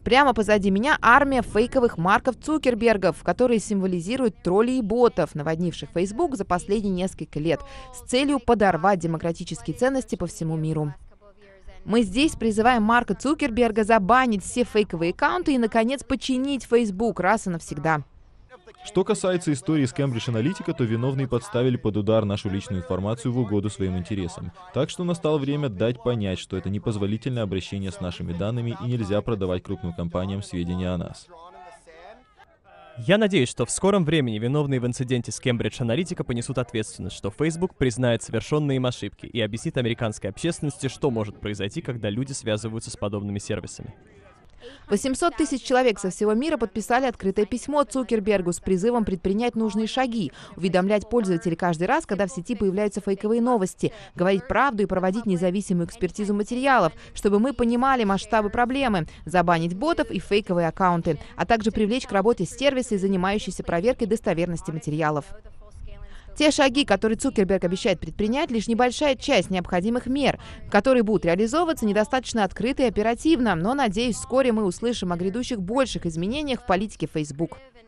Прямо позади меня армия фейковых марков Цукербергов, которые символизируют троллей и ботов, наводнивших Facebook за последние несколько лет, с целью подорвать демократические ценности по всему миру. Мы здесь призываем Марка Цукерберга забанить все фейковые аккаунты и, наконец, починить Facebook раз и навсегда. Что касается истории с Cambridge Analytica, то виновные подставили под удар нашу личную информацию в угоду своим интересам. Так что настало время дать понять, что это непозволительное обращение с нашими данными и нельзя продавать крупным компаниям сведения о нас. Я надеюсь, что в скором времени виновные в инциденте с Cambridge Analytica понесут ответственность, что Facebook признает совершенные им ошибки и объяснит американской общественности, что может произойти, когда люди связываются с подобными сервисами. 800 тысяч человек со всего мира подписали открытое письмо Цукербергу с призывом предпринять нужные шаги, уведомлять пользователей каждый раз, когда в сети появляются фейковые новости, говорить правду и проводить независимую экспертизу материалов, чтобы мы понимали масштабы проблемы, забанить ботов и фейковые аккаунты, а также привлечь к работе сервисы, занимающиеся проверкой достоверности материалов. Те шаги, которые Цукерберг обещает предпринять, лишь небольшая часть необходимых мер, которые будут реализовываться недостаточно открыто и оперативно, но, надеюсь, вскоре мы услышим о грядущих больших изменениях в политике Facebook.